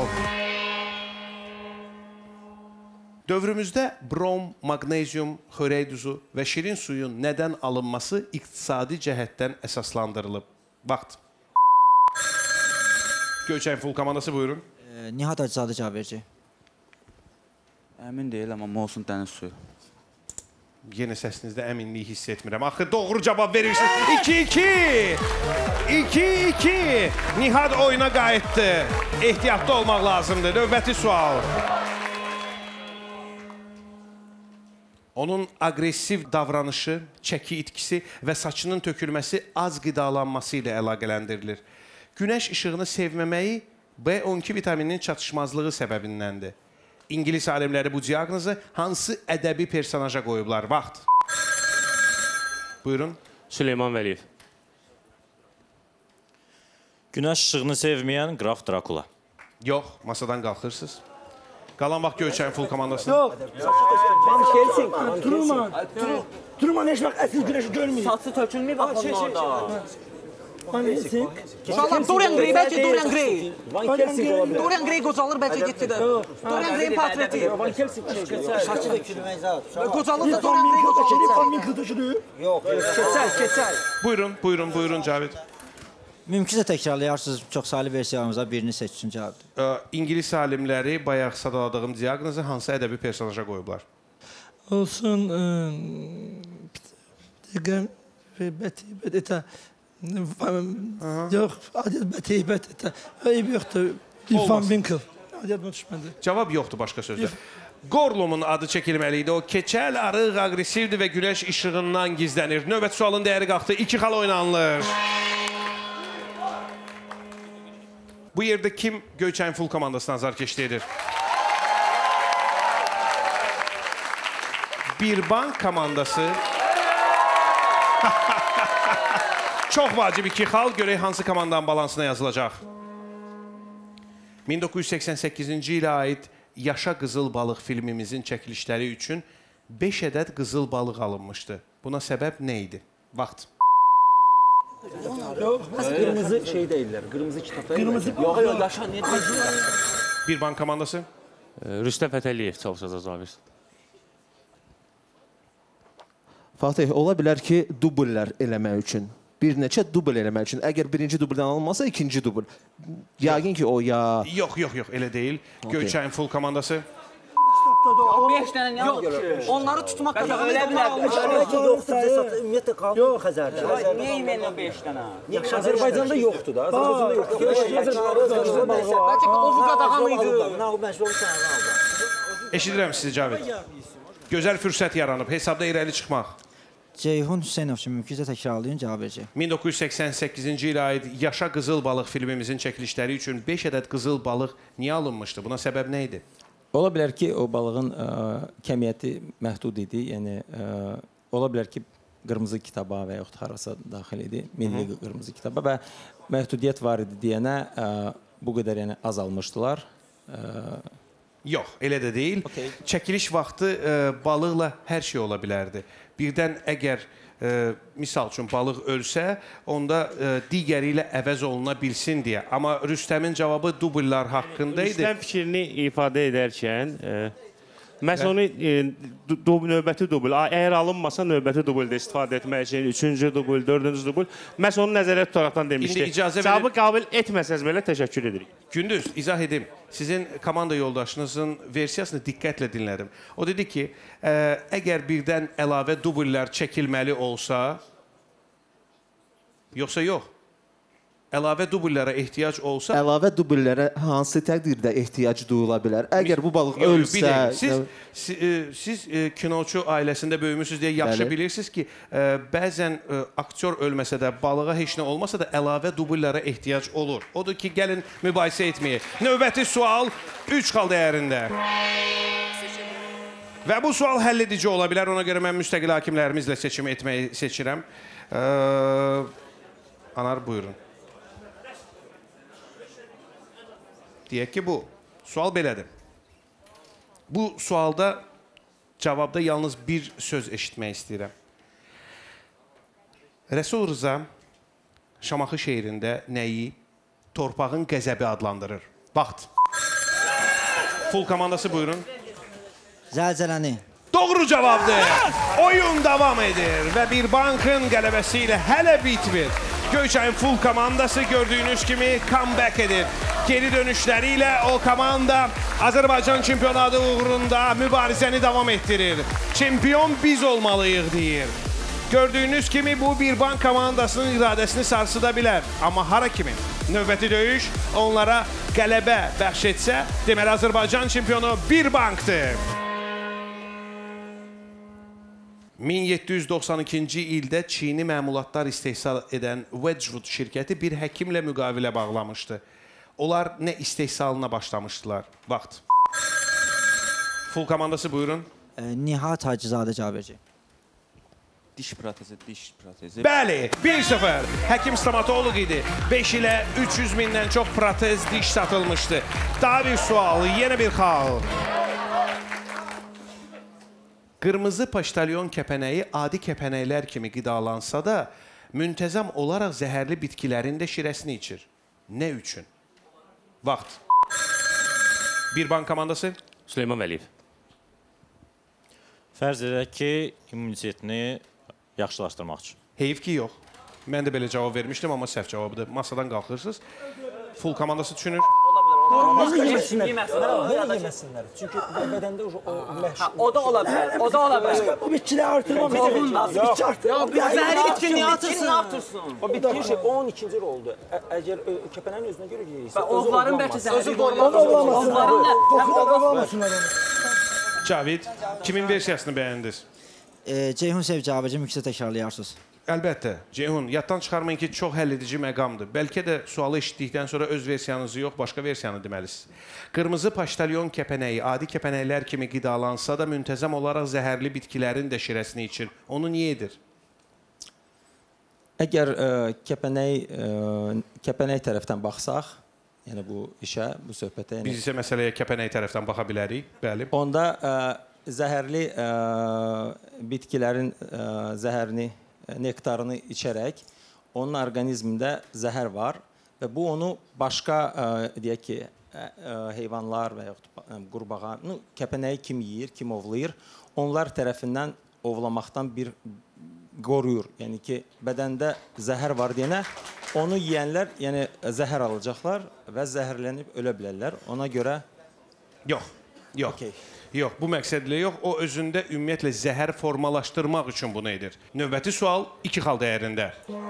Dövrümüzdə brom, magnezium, xörək duzu və şirin suyun nədən alınması iqtisadi cəhətdən əsaslandırılıb? Vaxt. Göyçayın full komandası buyurun. Nihat Hacızadə cavab verəcək. Əmin deyil, amma olsun dəniz suyu. Yenə səsinizdə əminliyi hiss etmirəm. Axı doğru cavab verirsiniz. 2-2. 2-2. Nihat oyuna qayıtdı. Ehtiyatlı olmaq lazımdır. Növbəti sual. Onun aqressiv davranışı, çəki itkisi və saçının tökülməsi az qidalanması ilə əlaqələndirilir. Günəş işığını sevməməyi B12 vitamininin çatışmazlığı səbəbindəndir. İngilis alimləri bu diaqnozu hansı ədəbi personaja qoyublar? Vaxt. Buyurun. Süleyman Vəliyev. Günəş işığını sevməyən Qraf Drakula. Yox, masadan qalxırsınız. Qalan vaxt Göyçayın full komandasını. Yox. Truman heç vaxt əsl günəşi görməyib. Saçı tökülməyib axı orada. Van Helsing. İnşallah Dorian Gray, bəlkə Dorian Gray. Van Helsing ola bilər. Dorian Gray qocalır, bəlkə getdi də. Dorian Gray'in portreti. Van Helsing Saçı da külmək zat. Qocalır da Dorian Gray qocalır. Van Helsing. Yox, Keçər. Buyurun Cavid. mümkünsə təkrarlayarsınız. Çoxsaylı versiyalarımızda birini seçsin cavabdır. İngilis alimləri bayaq sadaladığım diaqnozu hansı ədəbi personaja qoyublar? Olsun dəqiqən bətibət etə yox, adət bətibət etə eyb yoxdur. Van Winkle. Adıma düşmədi. Cavab yoxdur başqa sözlə. Gorlumun adı çəkilməli idi. O keçəl, arıq, aqressivdir və günəş işığından gizlənir. Növbət sualın dəyəri qalxdı. 2 xal oynanılır. Bu yerdə kim Göyçayın Full komandasına azarkeşlik edir? Bir bank komandası. Çox vacib 2 xal. Görək hansı komandanın balansına yazılacaq. 1988-ci ilə aid Yaşa Qızıl Balıq filmimizin çəkilişləri üçün 5 ədəd qızıl balıq alınmışdı. Buna səbəb nə idi? Vaxt. Qırmızı şey deyirlər, qırmızı kitab deyirlər. Yox, Yaşa, niyə deyirlər? Bir bank komandası. Rüstəm Fətəliyev çalışacaq Cavid. Fatih, ola bilər ki, dubullər eləmək üçün. Bir neçə dubl eləmək üçün. Əgər birinci dubldən alınmasa, ikinci dubl. Yəqin ki, o ya... Yox, elə deyil. Göyçayın Full komandası. 5 dənə nə olur? Onları tutmaq qədər ölə bilər. Ümumiyyətlə qanun Xəzərdə. Niyə yeməyə 5 dənə? Azərbaycanda yoxdur da. Azərbaycanda yoxdur. Bəlkə ovu qadağan idi. Eşidirəm sizi Cavid. Gözəl fürsət yaranıb. Hesabda irəli çıxmaq. Ceyhun Hüseynov ki, mümkünsə təkrarlayın, cavab verəcək. 1988-ci ilə aid Yaşa Qızıl Balıq filmimizin çəkilişləri üçün 5 ədəd qızıl balıq niyə alınmışdı? Buna səbəb nə idi? Ola bilər ki, o balığın kəmiyyəti məhdud idi. Yəni, ola bilər ki, qırmızı kitaba və yaxud harasa daxil idi. Milli qırmızı kitaba və məhdudiyyət var idi deyənə bu qədər yəni, azalmışdılar. Yox, elə də deyil. Çəkiliş vaxtı balıqla hər şey ola bilərdi. Birdən əgər, misal üçün, balıq ölsə, onda digəri ilə əvəz oluna bilsin deyə. Amma Rüstəmin cavabı dubllar haqqında idi. Rüstəm fikrini ifadə edərkən, məhz onu növbəti dubl, əgər alınmasa növbəti dubldə istifadə etmək üçün 3-cü dubl, 4-cü dubl, məhz onu nəzərə tutaraqdan demişdi. Cavabı qəbul etməsəz belə təşəkkür edirik. Gündüz, izah edim. Sizin komanda yoldaşınızın versiyasını diqqətlə dinlədim. O dedi ki, əgər birdən əlavə dubllər çəkilməli olsa, yoxsa yox. Əlavə dubllərə ehtiyac olsa... Əlavə dubllərə hansı təqdirdə ehtiyac duyula bilər? Əgər bu balıq ölsə... Siz kinoçu ailəsində böyümüsünüz deyə yaxşı bilirsiniz ki, bəzən aktyor ölməsə də, balığa heç nə olmasa da əlavə dubllərə ehtiyac olur. Odur ki, gəlin mübahisə etməyək. Növbəti sual 3 xal dəyərində. Və bu sual həll edici ola bilər. Ona görə mən müstəqil hakimlərimizlə seçim etməyi seçirəm. Anar, buyurun. Deyək ki, bu sual belədir. Bu sualda, cavabda yalnız bir söz eşitmək istəyirəm. Rəsul Rıza Şamaxı şeirində nəyi torpağın qəzəbi adlandırır? Vaxt. Full komandası buyurun. Zəlzələni. Doğru cavabdır. Oyun davam edir və bir bankın qələbəsi ilə hələ bitmir. Göyçayın Full komandası gördüyünüz kimi comeback edir. Geri dönüşləri ilə o komanda Azərbaycan çempionatı uğrunda mübarizəni davam etdirir. Çempion biz olmalıyıq deyir. Gördüyünüz kimi bu bir bank komandasının iradəsini sarsıda bilər. Amma hara kimi? Növbəti döyüş onlara qələbə bəxş etsə, deməli Azərbaycan çempionu bir bankdır. 1792-ci ildə Çini məmulatlar istehsal edən Wedgwood şirkəti bir həkimlə müqavilə bağlamışdı. Onlar nə istehsalına başlamışdılar? Vaxt. Full komandası buyurun. Nihat Hacızadə cavab verəcək. Diş protezi. Bəli, 1-0. Həkim stomatoloq idi. 5 ilə 300 mindən çox protez diş satılmışdı. Daha bir sual, yenə bir xal. Qırmızı poçtalyon kəpənəyi adi kəpənəklər kimi qidalansa da, müntəzəm olaraq zəhərli bitkilərin də şirəsini içir. Nə üçün? Vaxt. Bir bank komandası. Süleyman Vəliyev. Fərz edək ki, immunitetini yaxşılaşdırmaq üçün. Heyif ki, yox. Mən də belə cavab vermişdim, amma səhv cavabıdır. Masadan qalxırsınız. Full komandası düşünür. Yeməsinlər. Çünki bədəndə o məşğul. O da ola bilər. O da ola bilər. O bitkilər artırmaq lazım. Bitki artırmaq. Zəhəri bitki niyə atırsın? O bitki şey 12-ci roldur. Əgər kəpənəyin özünə görə yeyirsə, Ovların bəlkə zəhəri qoyulmasınlar. Cavid, kimin versiyasını bəyəndiniz? Ceyhun Sevcavicim yüksək təkrarlayarsınız. Əlbəttə, Ceyhun, yaddan çıxarmayın ki, çox həll edici məqamdır. Bəlkə də sualı eşitdikdən sonra öz versiyanızı yox, başqa versiyanı deməlisiniz. Qırmızı paştalyon kəpənəyi adi kəpənəklər kimi qidalansa da müntəzəm olaraq zəhərli bitkilərin də şirəsini içir. Onu niyə edir? Əgər kəpənək tərəfdən baxsaq, yəni bu işə, bu söhbətə... Biz isə məsələyə kəpənək tərəfdən baxa bilərik, bəli. Onda zəhərli bitkilərin zəhərini, nektarını içərək onun orqanizmində zəhər var və bu onu başqa, deyək ki, heyvanlar və yaxud qurbağa, kəpənəyi kim yeyir, kim ovlayır, onlar tərəfindən ovlamaqdan bir qoruyur. Yəni ki, bədəndə zəhər var deyənə, onu yeyənlər zəhər alacaqlar və zəhərlənib ölə bilərlər. Ona görə... Yox, yox. Yox, bu məqsədlə yox. O özündə ümumiyyətlə zəhər formalaşdırmaq üçün bunu edir. Növbəti sual 2 xal dəyərində.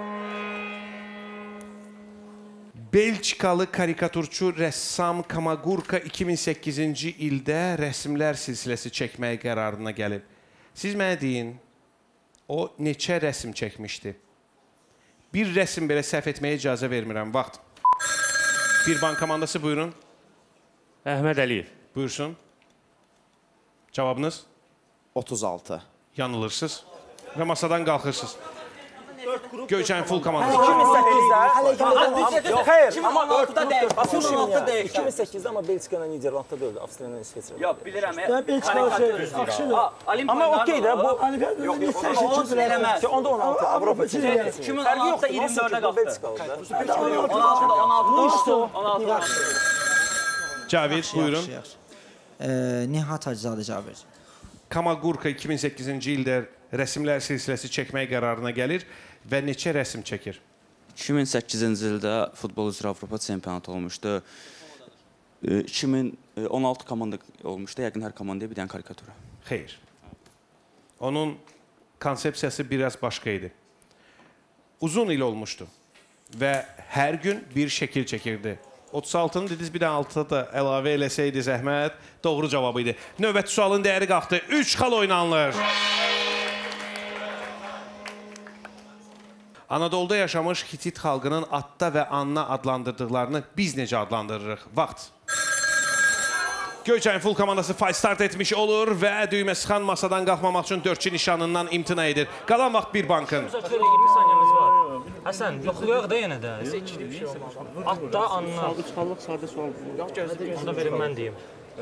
Belçikalı karikaturçu rəssam Kamagurka 2008-ci ildə rəsmlər silsiləsi çəkməyə qərarına gəlib. Siz mənə deyin, o neçə rəsm çəkmişdi? Bir rəsm belə səhv etməyə icazə vermirəm. Vaxt. Bir bank komandası buyurun. Əhməd Əliyev. Buyursun. Cavabınız? 36. Yanılırsınız və masadan qalxırsınız. Göyçənin full komandası. 2008-də xeyr, amma 2016-da deyil. 2008-də amma Belçika'nın Niderlandda deyildi, Avstriyanın İsveçrədə. Yox, bilirəm. Amma okey də bu... Onda 16 Avropa üçün. 2016-da 24-də qalxdı. Cavid, buyurun. Nihat Hacızadə cavab verir. Kamagurka 2008-ci ildə rəsmlər silsiləsi çəkmək qərarına gəlir və neçə rəsm çəkir? 2008-ci ildə futbol üzrə Avropa çempionatı olmuşdu. 2016 komanda olmuşdu. Yəqin hər komandaya bir dənə karikatura. Xeyr. Onun konsepsiyası biraz başqa idi. Uzun il olmuşdu və hər gün bir şəkil çəkirdi. 36-nı dediniz, bir dənə 6 da əlavə eləsəydi zəhmət, doğru cavabı idi. Növbəti sualın dəyəri qalxdı. 3 xal oynanılır. Anadoluda yaşamış Hitit xalqının Atta və Anna adlandırdıqlarını biz necə adlandırırıq? Vaxt. Göyçəyin full komandası fight start etmiş olur və düymə sıxan masadan qalxmamaq üçün dördçü nişanından imtina edir. Qalan vaxt bir bankın. 20 saniyəmiz var. Həsən, yoxlayaq da yenə də. Atda, Anna. 3 xallıq sadə sual. Onda verin, mən deyim.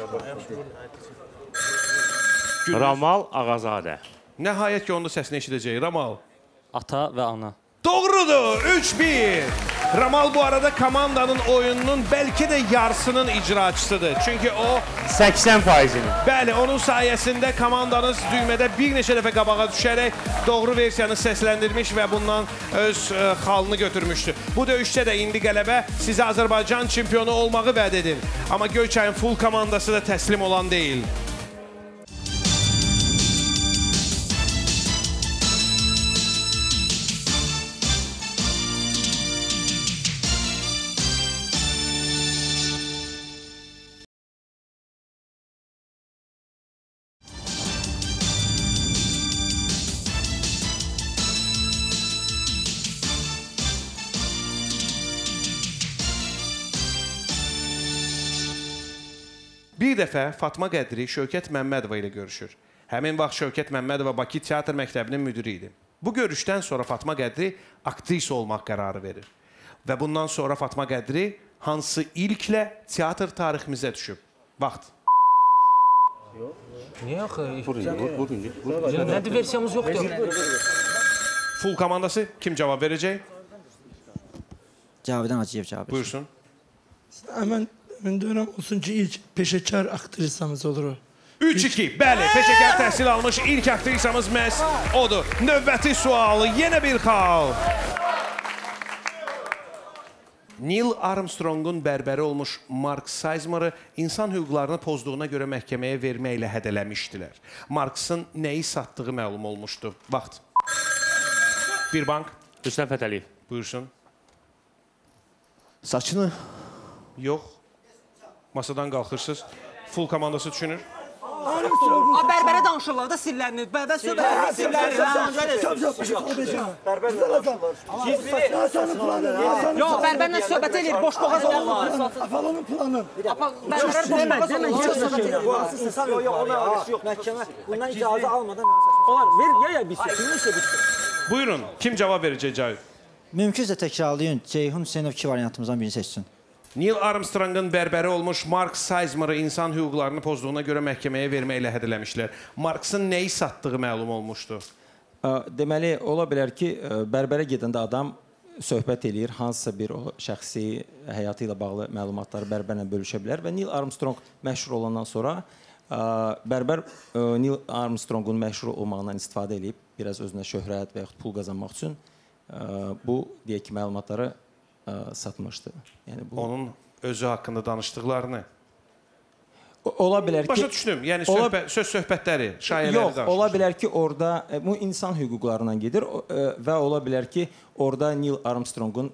Ramal Ağazadə. Nəhayət ki, onun səsini eşidəcək. Ramal. Ata və ana. Doğrudur. 3-1. Ramal bu arada komandanın oyununun bəlkə də yarısının icraçısıdır. Çünki o 80%-ni. Bəli, onun sayəsində komandanız düymədə bir neçə dəfə qabağa düşərək doğru versiyanı səsləndirmiş və bundan öz xalını götürmüşdü. Bu döyüşdə də indi qələbə sizə Azərbaycan çempionu olmağı vəd edir. Amma Göyçayın full komandası da təslim olan deyil. Bir dəfə Fatma Qədri Şövkət Məmmədova ilə görüşür. Həmin vaxt Şövkət Məmmədova Bakı Teatr Məktəbinin müdiri idi. Bu görüşdən sonra Fatma Qədri aktrisa olmaq qərarı verir. Və bundan sonra Fatma Qədri hansı ilklə teatr tariximizə düşüb? Vaxt. Niyə axı? Nədir versiyamız yoxdur? Full komandası kim cavab verəcək? Cavidan Hacıyev cavab verir. Buyursun. Hemen dönem olsun ki ilk peşəkar aktrisamız olur o. 3-2. Bəli, peşəkar təhsil almış ilk aktrisamız məhz odur. Növbəti sualı yenə bir xal. Neil Armstrongun bərbəri olmuş Mark Sizemor'ı insan hüquqlarını pozduğuna görə məhkəməyə verməklə hədələmişdilər. Marksın nəyi satdığı məlum olmuşdu. Vaxt. Bir bank. Rüstəm Fətəliyev. Buyursun. Saçını. Yox. Masadan qalxırsınız. Full komandası düşünür. Bərbərə danışırlar da sirlərini. Bərbər Yox, bərbərlə söhbət eləyir, boş boğaz olmaz. Afalanın planı. Məhkəmə bundan icazə almadan ver ya bir şey. Buyurun, kim cavab verəcək Cavit? Mümkünsə təkrarlayın. Ceyhun Hüseynov iki variantımızdan birini seçsin. Neil Armstrongun bərbəri olmuş Mark Sizemor'ı insan hüquqlarını pozduğuna görə məhkəməyə verməklə hədələmişlər. Marksın nəyi satdığı məlum olmuşdu? Deməli, ola bilər ki, bərbərə gedəndə adam söhbət eləyir, hansısa bir o şəxsi həyatı ilə bağlı məlumatları bərbərlə bölüşə bilər və Neil Armstrong məşhur olandan sonra bərbər Neil Armstrongun məşhur olmağından istifadə edib, biraz özünə şöhrət və yaxud pul qazanmaq üçün bu, deyək ki, məlumatları satmışdı. Yəni bu onun özü haqqında danışdıqlarını ola bilər ki, başa düşdüm. Yəni söz söhbətləri, şayələri danışmış. Yox, ola bilər ki, orada bu insan hüquqlarından gedir və ola bilər ki, orada Neil Armstrongun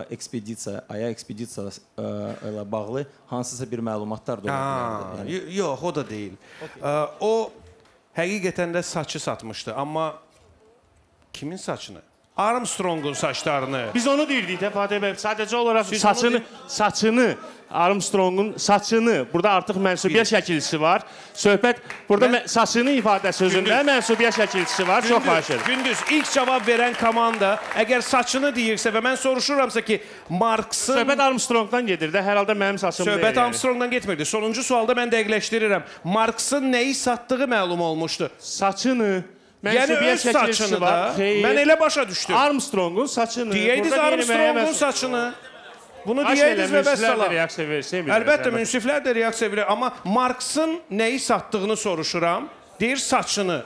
aya ekspedisiyası ilə bağlı hansısa bir məlumatlar da ola bilər. Yox, o da deyil. O həqiqətən də saçı satmışdı, amma kimin saçını? Armstrongun saçlarını. Biz onu deyirdik də Fatih bəy. Sadəcə olaraq saçını, Armstrongun saçını. Burada artıq mənsubiyyət şəkilçisi var. Söhbət burada saçını ifadə sözündə mənsubiyyət şəkilçisi var. Çox xahiş edirəm. Gündüz, ilk cavab verən komanda əgər saçını deyirsə və mən soruşuramsa ki, Marksın... Söhbət Armstrongdan gedir də, hər halda mənim saçım deyil. Söhbət Armstrongdan getmirdi. Sonuncu sualda mən dəqiqləşdirirəm. Marksın nəyi satdığı məlum olmuşdu? Saçını. Yəni öz saçını da, mən elə başa düşdüm. Armstrongun saçını. Deyəydiniz Armstrongun saçını. Bunu deyəydiniz və bəs əlbəttə, münsiflər də reaksiya verir. Amma Marksın nəyi satdığını soruşuram. Deyir saçını.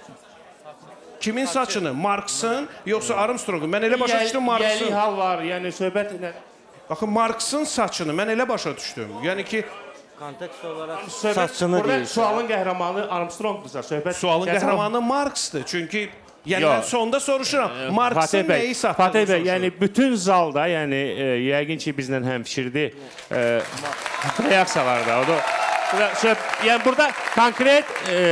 Kimin saçını? Marksın, yoxsa Armstrongun? Mən elə başa düşdüm Marksın. Gəli hal var, yəni söhbət... Baxın, Marksın saçını mən elə başa düşdüm. Yəni ki... Kontekst olaraq saçını deyir. Burada sualın qəhrəmanı Armstrongdursa, söhbət... Sualın qəhrəmanı Marksdır. Çünki, yəni mən sonda soruşuram, Marksın nəyi satdığını Fatih bəy, yəni bütün zalda, yəni yəqin ki, bizlə həmfikirdir, reaksiyalar da. Yəni burada konkret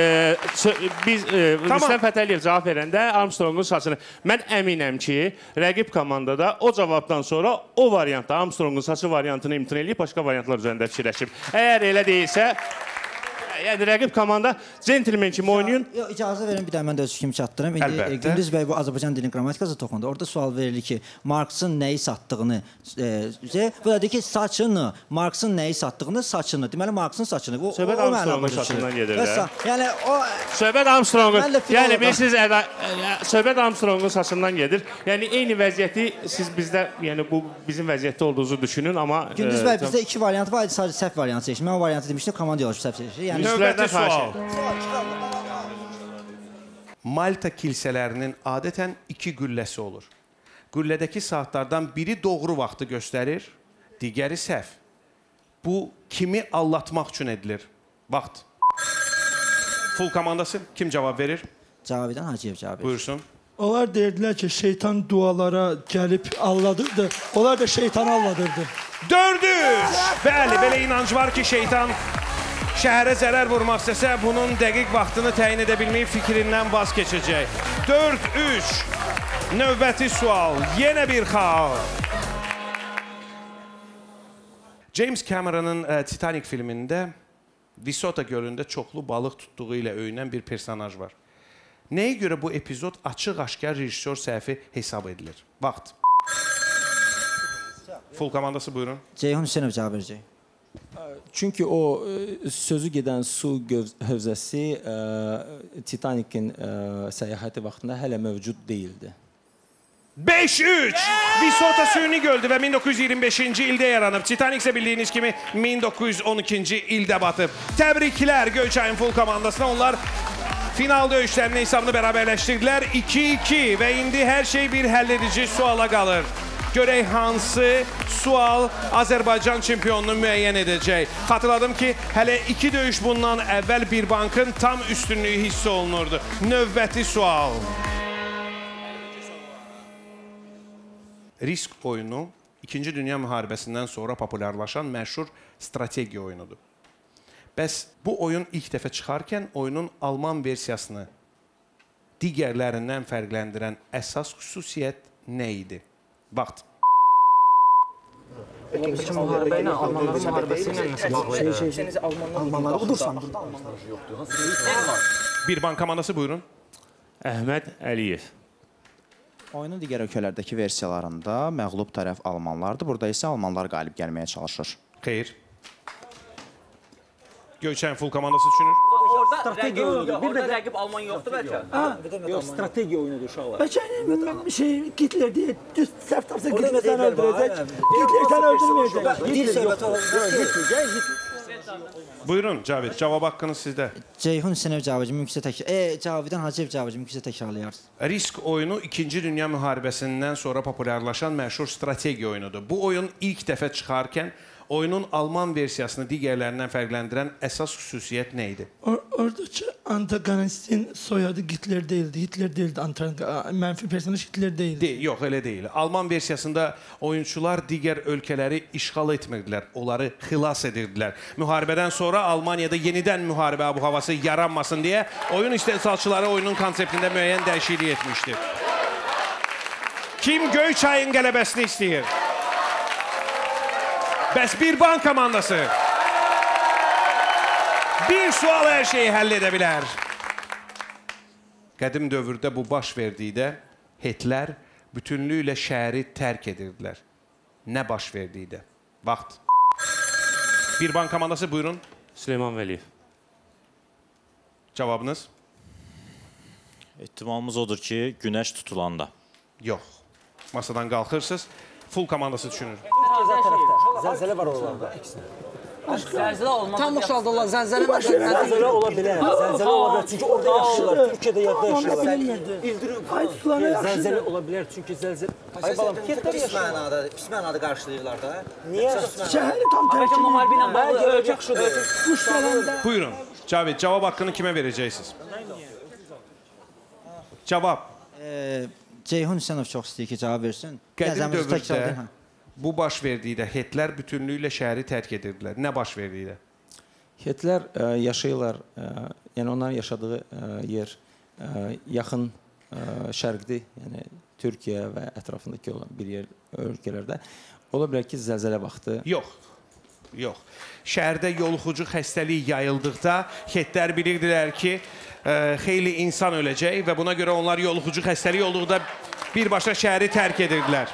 biz Rüstəm Fətəliyev cavab verəndə Armstrongun saçını mən əminəm ki, rəqib komandada o cavabdan sonra o variantda Armstrongun saçı variantını imtina edib başqa variantlar üzərində fikirləşib. Əgər elə deyilsə, yəni rəqib komanda centilmen kimi oynayın. İcazə verin bir də mən də öz fikrimi çatdırım. İndi Gündüz bəy bu Azərbaycan dilinin qrammatikası toxundu. Orada sual verilir ki, Marksın nəyi satdığını, bu da deyir ki, saçını, Marksın nəyi satdığını, saçını. Deməli, Marksın saçını. Söhbət Armstrongun saçından gedir də. Yəni o... Söhbət Armstrongun, yəni bilirsiniz, söhbət Armstrongun saçından gedir. Yəni eyni vəziyyəti siz bizdə, yəni bu bizim vəziyyətdə olduğunuzu düşünün, amma... Gündüz bəy, bizdə iki variant var, sadəcə səhv variantı seçdim. Mən o variantı demişdim, komanda yolcu səhv seçdim. Növbəti sual. Malta kilsələrinin adətən 2 qülləsi olur. Qüllədəki saatlardan biri doğru vaxtı göstərir, digəri səhv. Bu, kimi allatmaq üçün edilir? Vaxt. Full komandası kim cavab verir? Cavidan Hacıyev cavab verir. Buyursun. Onlar deyirdilər ki, şeytan dualara gəlib alladırdı. Onlar da şeytanı alladırdı. 4-3! Bəli, belə inanc var ki, şeytan şəhərə zərər vurmaq istəsə, bunun dəqiq vaxtını təyin edə bilməyi fikrindən vaz keçəcək. 4-3. Növbəti sual. Yenə bir xal. James Cameron'ın Titanic filmində Visota gölündə çoxlu balıq tutduğu ilə öyünən bir personaj var. Nəyə görə bu epizod açıq-aşkar rejissor səhvi hesab edilir? Vaxt. Full komandası buyurun. Ceyhun Hüseynov cavab verəcək. Çünki o sözü gedən su hövzəsi Titanic'in səyahəti vaxtında hələ mövcud deyildi. 5-3. Visota süni göldü və 1925-ci ildə yaranıb. Titanic isə bildiyiniz kimi 1912-ci ildə batıb. Təbriklər Göyçayın full komandasına. Onlar final döyüşlərinin hesabını bərabərləşdirdilər. 2-2 və indi hər şey bir həll edici suala qalır. Görək hansı sual Azərbaycan çempionunu müəyyən edəcək. Xatırladım ki, hələ 2 döyüş bundan əvvəl bir bankın tam üstünlüyü hiss olunurdu. Növbəti sual. Risk oyunu 2-ci Dünya müharibəsindən sonra populyarlaşan məşhur strategiya oyunudur. Bəs bu oyun ilk dəfə çıxarkən oyunun Alman versiyasını digərlərindən fərqləndirən əsas xüsusiyyət nə idi? Vaxt. İkinci müharibə ilə Almanların müharibəsi ilə nəsə bağlıdır? Almanları udursan. Bir bank komandası buyurun. Əhməd Əliyev. Oyunun digər ölkələrdəki versiyalarında məğlub tərəf almanlardır. Burada isə almanlar qalib gəlməyə çalışır. Xeyr. Göyçayın full komandası düşünür. Orada strategiya oyunudur. Bir də rəqib Alman yoxdur bəlkə? Yox, strategiya oyunudur uşaqlar. Bəlkə Hitler deyil, düz səhv tapsa Hitler səni öldürəcək. Hitler səni öldürməyəcək. Dil söhbəti olur. Buyurun Cavid, cavab haqqınız sizdə. Ceyhun Hüseynov cavabı mümkünsə təkrar. Cavidən Hacıyev cavabı mümkünsə təkrarlayarız. Risk oyunu 2-ci Dünya müharibəsindən sonra populyarlaşan məşhur strategiya oyunudur. Bu oyun ilk dəfə çıxarkən oyunun Alman versiyasını digərlərindən fərqləndirən əsas xüsusiyyət nə idi? Oradakı antagonistin soyadı Hitler değildi. Hitler değildi. Mənfi personaj Hitler değildi. Yox, elə deyil. Alman versiyasında oyunçular digər ölkələri işğal etmirdilər. Onları xilas edirdilər. Müharibədən sonra Almaniyada yenidən müharibə abu-havası yaranmasın deyə oyun istehsalçıları oyunun konseptində müəyyən dəyişiklik etmişdir. Kim Göyçayın qələbəsini istəyir? Bəs bir bank komandası. Bir sual hər şeyi həll edə bilər. Qədim dövrdə bu baş verdikdə Hitler bütünlüklə şəhəri tərk edirdilər. Nə baş verdikdə? Vaxt. Bir bank komandası buyurun. Süleyman Vəliyev. Cavabınız? Ehtimalımız odur ki, günəş tutulanda. Yox. Masadan qalxırsınız. Full komandası düşünür. Zəlzələ var oralarda. Zəlzələ olmaz. Tam boşaldılar. Zəlzələ ola bilər. Zəlzələ ola bilər. Çünki orada yaşayırlar. Türkiyədə yadda yaşayırlar. İldırım. Zəlzələ ola bilər. Çünki zəlzələ... Ay balam, Pis mənada qarşılayırlar da. Niyə? Şəhəri tam tərk müharibə ilə bağlı ölkə xüsusidir. Buyurun. Cavid, cavab haqqını kimə verəcəksiniz? Cavab. Ceyhun Hüseynov çox istəyir ki, cavab versin. Qədim dövrdə bu baş verdikdə Hitler bütünlüklə şəhəri tərk edirdilər. Nə baş verdikdə? Hitler yaşayırlar, yəni onların yaşadığı yer yaxın şərqdir, yəni Türkiyə və ətrafındakı olan bir yer ölkələrdə. Ola bilər ki, zəlzələ vaxtı. Yox. Yox. Şəhərdə yoluxucu xəstəlik yayıldıqda Hitler bilirdilər ki, xeyli insan öləcək və buna görə onlar yoluxucu xəstəlik olduğunda birbaşa şəhəri tərk edirdilər.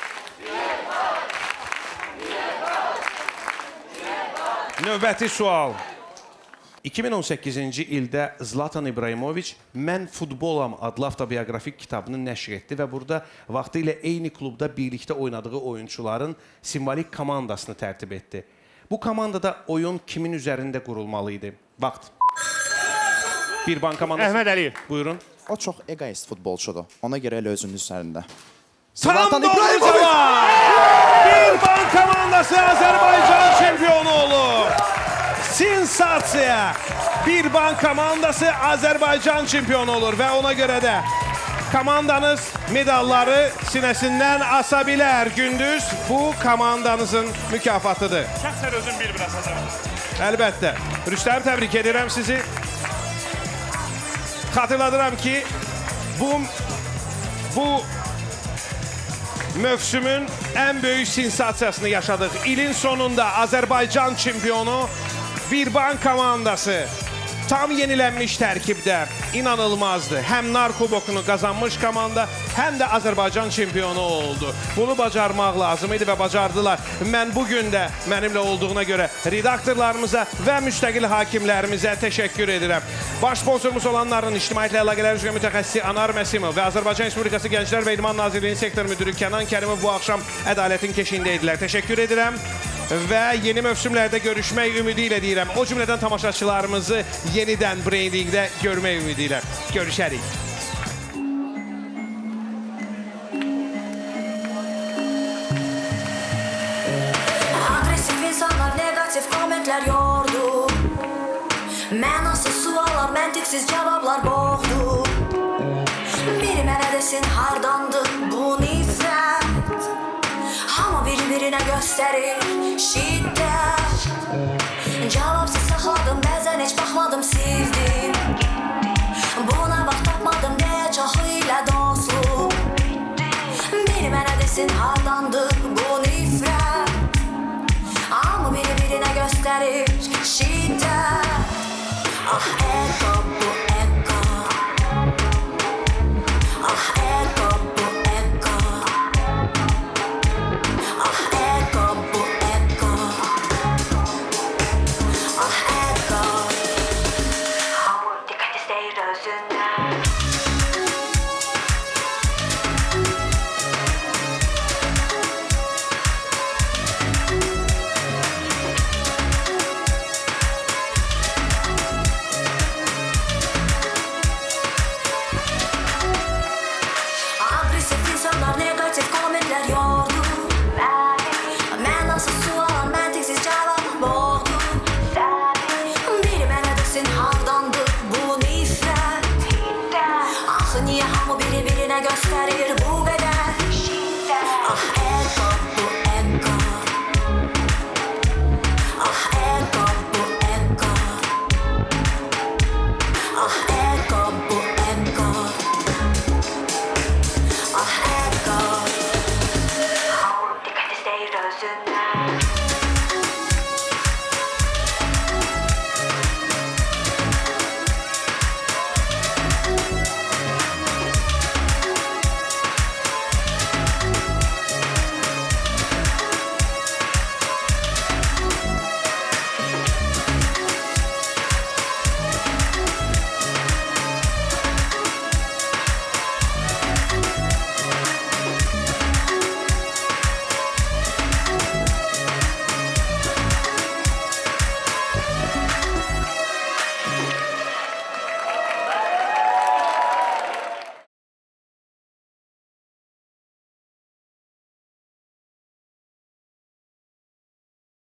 Növbəti sual. 2018-ci ildə Zlatan İbrahimoviç Mən Futbolam adlı avtobiyografik kitabını nəşr etdi və burada vaxtı ilə eyni klubda birlikdə oynadığı oyunçuların simvolik komandasını tərtib etdi. Bu komandada oyun kimin üzərində qurulmalı idi? Vaxt. Bir bank komandası. Əhməd Əliyev. Buyurun. O çox egoist futbolçudur. Ona görə elə özünün üzərində. Tam doğru cavab! Bir bank komandası Azərbaycan çempionu olur. Sensasiya! Bir bank komandası Azərbaycan çempionu olur və ona görə də komandanız medalları sinəsindən asa bilər. Gündüz bu komandanızın mükafatıdır. Şəxsən özüm bir-bir asacağım. Əlbəttə. Rüstəm, təbrik edirəm sizi. Xatırladıram ki, bu mövsümün ən böyük sensasiyasını yaşadıq. İlin sonunda Azərbaycan çempionu bir bank komandası tam yenilənmiş tərkibdə inanılmazdı. Həm Nar kubokunu qazanmış komanda, həm də Azərbaycan çempionu oldu. Bunu bacarmaq lazım idi və bacardılar. Mən bugün də mənimlə olduğuna görə redaktorlarımıza və müstəqil hakimlərimizə təşəkkür edirəm. Baş sponsorumuz olanların İctimaiyyətlə Əlaqələr üzrə mütəxəssisi Anar Məsimov və Azərbaycan Respublikası Gənclər və İdman Nazirliyinin sektor müdürü Kənan Kərimov bu axşam ədalətin keşiyində idilər. Təşəkkür edirəm və yeni mövsümlərdə görüşmək ümidi ilə deyirəm. O cümlədən tamaşaçılarımızı yenidən breyndingdə görmək ümidi ilə. Görüşərik. Agresif insanlar, negatif kommentlər yordu. Mənasız suallar, məntiqsiz cavablar boğdu. Biri mənə desin hardandı bu nifrət. Hamı bir-birinə göstərir şiddət. Cavabsız saxladım, bəzən heç baxmadım, sildim. Buna vaxt tapmadım, deyə çoxu ilə dostluq. Biri mənə desin hardandı bu nifrət. Hamı bir-birinə göstərir şiddət. Ah, ego bu ego. Ah, ego bu ego. Ah, ego bu ego. Ah, ego. Hamı dikkat istəyir özündən. Agresif insanlar, negatif kommentlər yordu. Mənasız suallar, məntiqsiz cavab boğdu. Biri mənə desin hardandı bu nifrət. Axı niyə hamı bir-birinə göstərir bu qədər şiddət. Ah, ego bu ego. Ah, ego bu ego. Ah,